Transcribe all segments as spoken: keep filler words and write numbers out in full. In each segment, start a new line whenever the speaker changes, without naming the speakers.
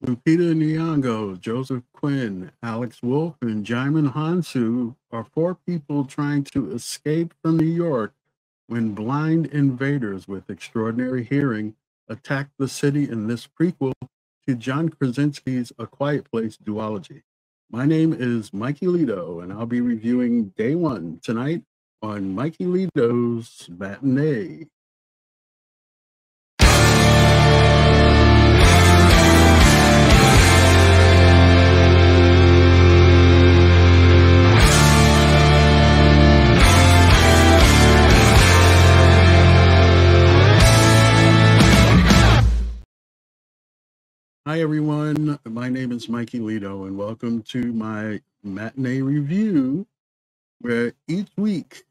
Lupita Nyong'o, Joseph Quinn, Alex Wolff, and Djimon Hounsou are four people trying to escape from New York when blind invaders with extraordinary hearing attack the city in this prequel to John Krasinski's A Quiet Place duology. My name is Mikeylito, and I'll be reviewing day one tonight on Mikeylito's Matinée. Hi, everyone. My name is Mikeylito, and welcome to my matinee review, where each week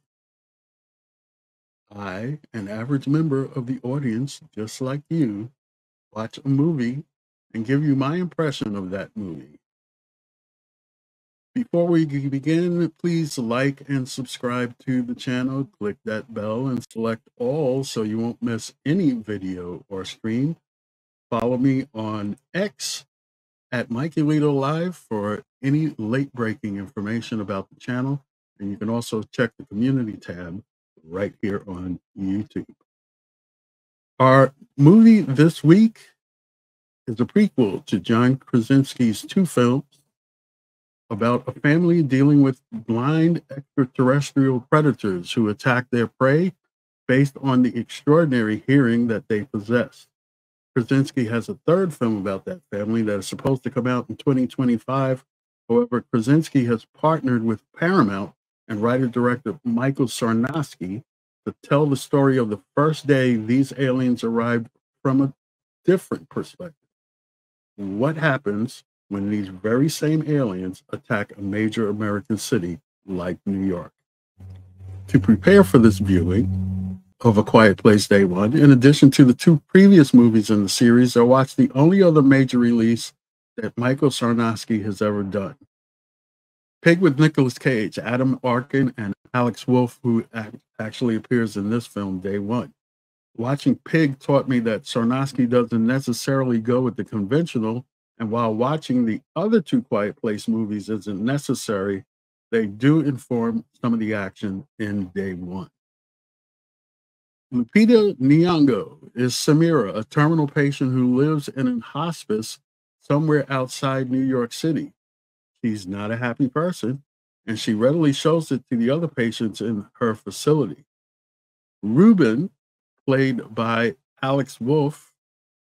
I, an average member of the audience, just like you, watch a movie and give you my impression of that movie. Before we begin, please like and subscribe to the channel. Click that bell and select all so you won't miss any video or stream. Follow me on X at MikeylitoLIVE for any late-breaking information about the channel. And you can also check the community tab right here on YouTube. Our movie this week is a prequel to John Krasinski's two films about a family dealing with blind extraterrestrial predators who attack their prey based on the extraordinary hearing that they possess. Krasinski has a third film about that family that is supposed to come out in twenty twenty-five. However, Krasinski has partnered with Paramount and writer-director Michael Sarnowski to tell the story of the first day these aliens arrived from a different perspective. What happens when these very same aliens attack a major American city like New York? To prepare for this viewing of A Quiet Place Day One, in addition to the two previous movies in the series, I watched the only other major release that Michael Sarnowski has ever done. Pig with Nicolas Cage, Adam Arkin, and Alex Wolff, who act actually appears in this film, Day One. Watching Pig taught me that Sarnowski doesn't necessarily go with the conventional, and while watching the other two Quiet Place movies isn't necessary, they do inform some of the action in Day One. Lupita Nyong'o is Samira, a terminal patient who lives in a hospice somewhere outside New York City. She's not a happy person, and she readily shows it to the other patients in her facility. Ruben, played by Alex Wolff,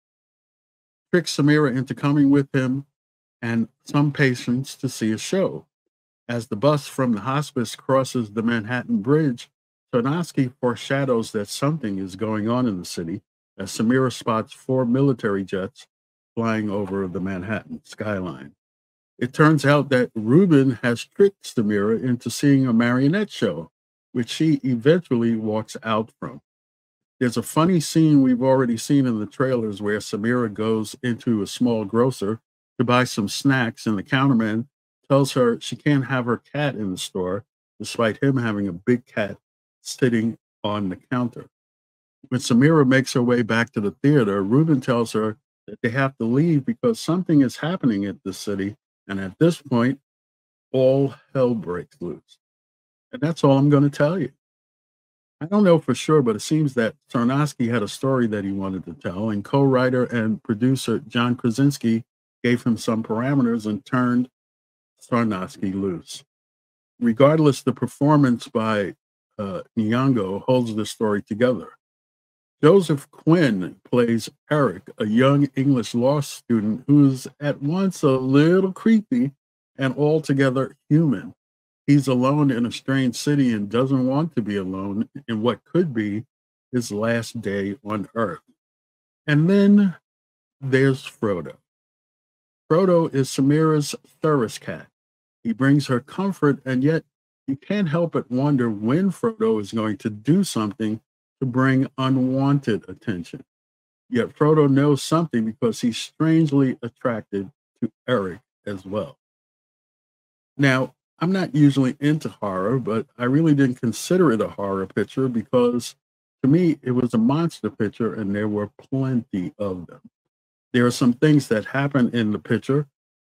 tricks Samira into coming with him and some patients to see a show. As the bus from the hospice crosses the Manhattan Bridge, Sarnowski foreshadows that something is going on in the city as Samira spots four military jets flying over the Manhattan skyline. It turns out that Ruben has tricked Samira into seeing a marionette show, which she eventually walks out from. There's a funny scene we've already seen in the trailers where Samira goes into a small grocer to buy some snacks, and the counterman tells her she can't have her cat in the store, despite him having a big cat sitting on the counter. When Samira makes her way back to the theater, Ruben tells her that they have to leave because something is happening at the city, and at this point, all hell breaks loose. And that's all I'm going to tell you. I don't know for sure, but it seems that Sarnowski had a story that he wanted to tell, and co-writer and producer John Krasinski gave him some parameters and turned Sarnowski loose. Regardless, the performance by uh, Nyong'o holds the story together. Joseph Quinn plays Eric, a young English law student who's at once a little creepy and altogether human. He's alone in a strange city and doesn't want to be alone in what could be his last day on Earth. And then there's Frodo. Frodo is Samira's service cat. He brings her comfort, and yet you can't help but wonder when Frodo is going to do something to bring unwanted attention. Yet Frodo knows something because he's strangely attracted to Eric as well. Now, I'm not usually into horror, but I really didn't consider it a horror picture because to me, it was a monster picture and there were plenty of them. There are some things that happen in the picture,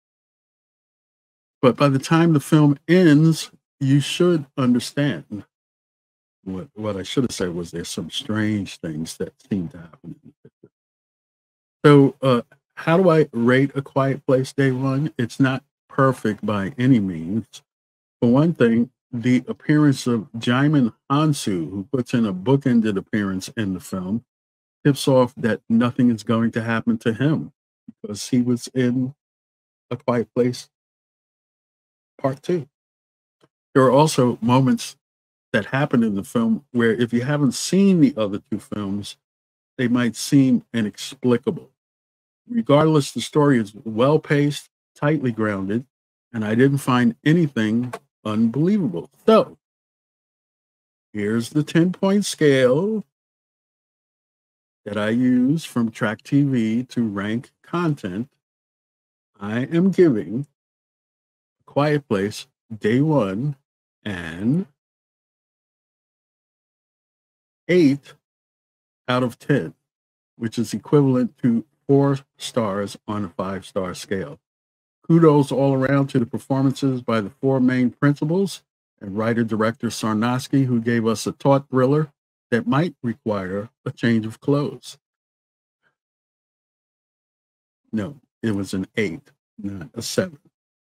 but by the time the film ends, you should understand. What, what I should have said was there's some strange things that seem to happen in the picture. So, uh, how do I rate A Quiet Place Day One? It's not perfect by any means. For one thing, the appearance of Djimon Hounsou, who puts in a bookended appearance in the film, tips off that nothing is going to happen to him because he was in A Quiet Place Part Two. There are also moments that happen in the film where, if you haven't seen the other two films, they might seem inexplicable. Regardless, the story is well paced, tightly grounded, and I didn't find anything unbelievable. So, here's the ten point scale that I use from Track T V to rank content. I am giving Quiet Place Day One an eight out of ten, which is equivalent to four stars on a five star scale. Kudos all around to the performances by the four main principals and writer director Sarnowski, who gave us a taut thriller that might require a change of clothes. No, it was an eight, not a seven.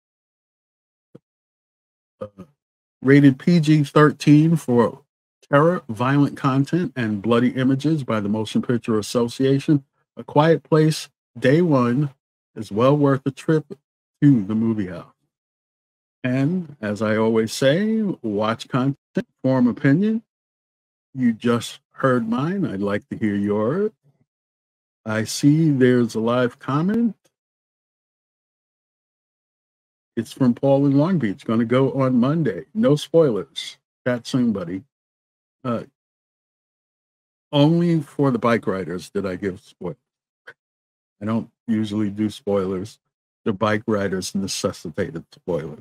Uh, rated P G thirteen for terror, violent content, and bloody images by the Motion Picture Association. A Quiet Place Day One is well worth a trip to the movie house. And as I always say, watch content, form opinion. You just heard mine. I'd like to hear yours. I see there's a live comment. It's from Paul in Long Beach. Going to go on Monday. No spoilers. Chat soon, buddy. Uh, only for the bike riders did I give spoilers. I don't usually do spoilers. The bike riders necessitated spoilers.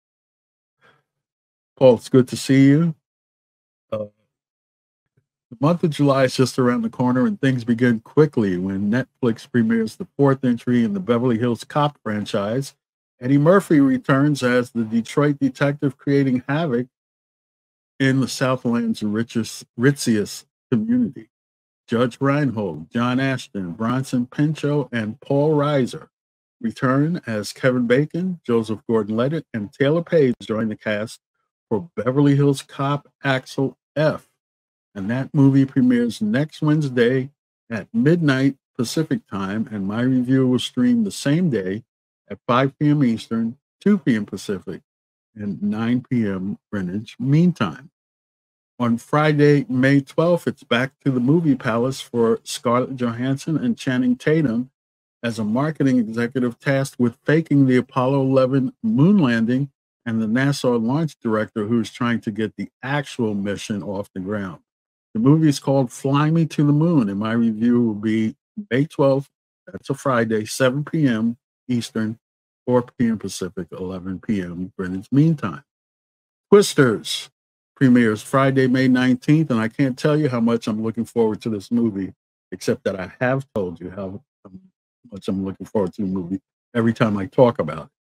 Paul, it's good to see you. Uh, the month of July is just around the corner, and things begin quickly when Netflix premieres the fourth entry in the Beverly Hills Cop franchise. Eddie Murphy returns as the Detroit detective, creating havoc in the Southland's richest, ritziest community. Judge Reinhold, John Ashton, Bronson Pinchot, and Paul Reiser return as Kevin Bacon, Joseph Gordon-Levitt, and Taylor Page join the cast for Beverly Hills Cop Axel F. And that movie premieres next Wednesday at midnight Pacific time, and my review will stream the same day at five p.m. Eastern, two p.m. Pacific, and nine p.m. Greenwich Mean Time. On Friday, May twelfth, it's back to the movie palace for Scarlett Johansson and Channing Tatum as a marketing executive tasked with faking the Apollo eleven moon landing and the NASA launch director who's trying to get the actual mission off the ground. The movie is called Fly Me to the Moon, and my review will be May twelfth, that's a Friday, seven p.m. Eastern, four p.m. Pacific, eleven p.m. Greenwich Mean Time. Twisters premieres Friday, May nineteenth, and I can't tell you how much I'm looking forward to this movie, except that I have told you how much I'm looking forward to the movie every time I talk about it.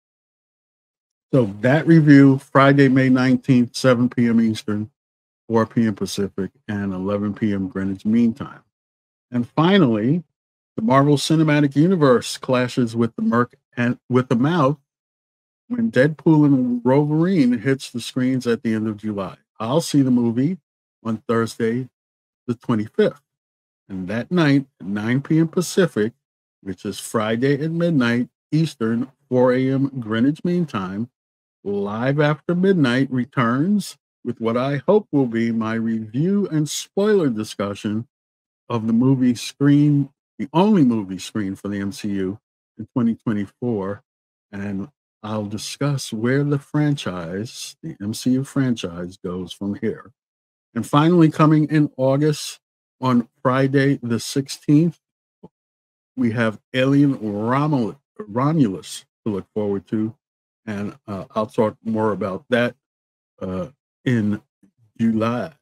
So that review, Friday, May nineteenth, seven p.m. Eastern, four p.m. Pacific, and eleven p.m. Greenwich Mean Time. And finally, the Marvel Cinematic Universe clashes with the Merc and with the Mouth when Deadpool and Wolverine hits the screens at the end of July. I'll see the movie on Thursday, the twenty-fifth. And that night at nine p.m. Pacific, which is Friday at midnight Eastern, four a.m. Greenwich Mean Time, Live After Midnight returns with what I hope will be my review and spoiler discussion of the movie screen, the only movie screen for the M C U in twenty twenty-four. And I'll discuss where the franchise, the M C U franchise, goes from here. And finally, coming in August, on Friday the sixteenth, we have Alien Romul- Romulus to look forward to. And uh, I'll talk more about that uh, in July.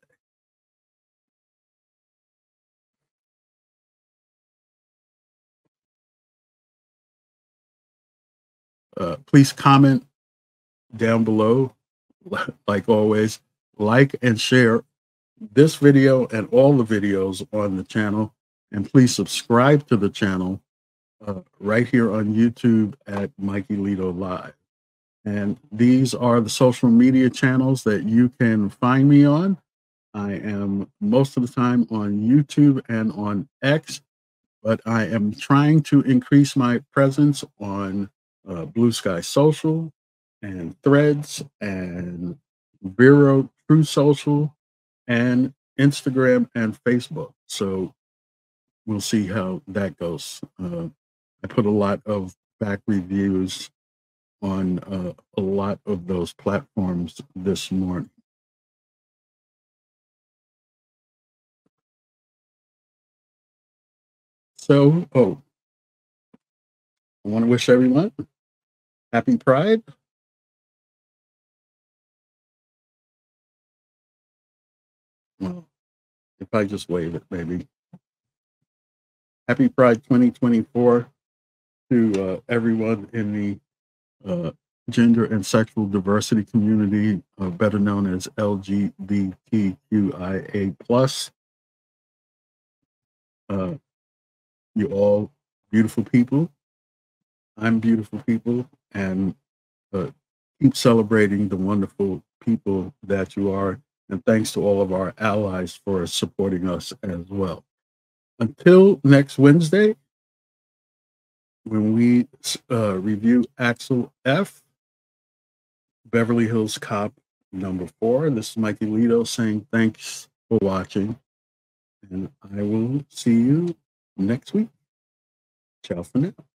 Uh, please comment down below, like always, like and share this video and all the videos on the channel. And please subscribe to the channel uh, right here on YouTube at MikeylitoLIVE. And these are the social media channels that you can find me on. I am most of the time on YouTube and on X, but I am trying to increase my presence on uh, Blue Sky Social and Threads and Vero True Social and Instagram and Facebook. So we'll see how that goes. Uh, I put a lot of back reviews on uh, a lot of those platforms this morning. So, oh, I want to wish everyone happy Pride. Well, if I just wave it, maybe. Happy Pride twenty twenty-four to uh, everyone in the uh, gender and sexual diversity community, uh, better known as L G B T Q I A plus. Uh, you all beautiful people. I'm beautiful people, and uh, keep celebrating the wonderful people that you are. And thanks to all of our allies for supporting us as well. Until next Wednesday, when we uh, review Axel F, Beverly Hills Cop number four. This is Mikeylito saying thanks for watching, and I will see you next week. Ciao for now.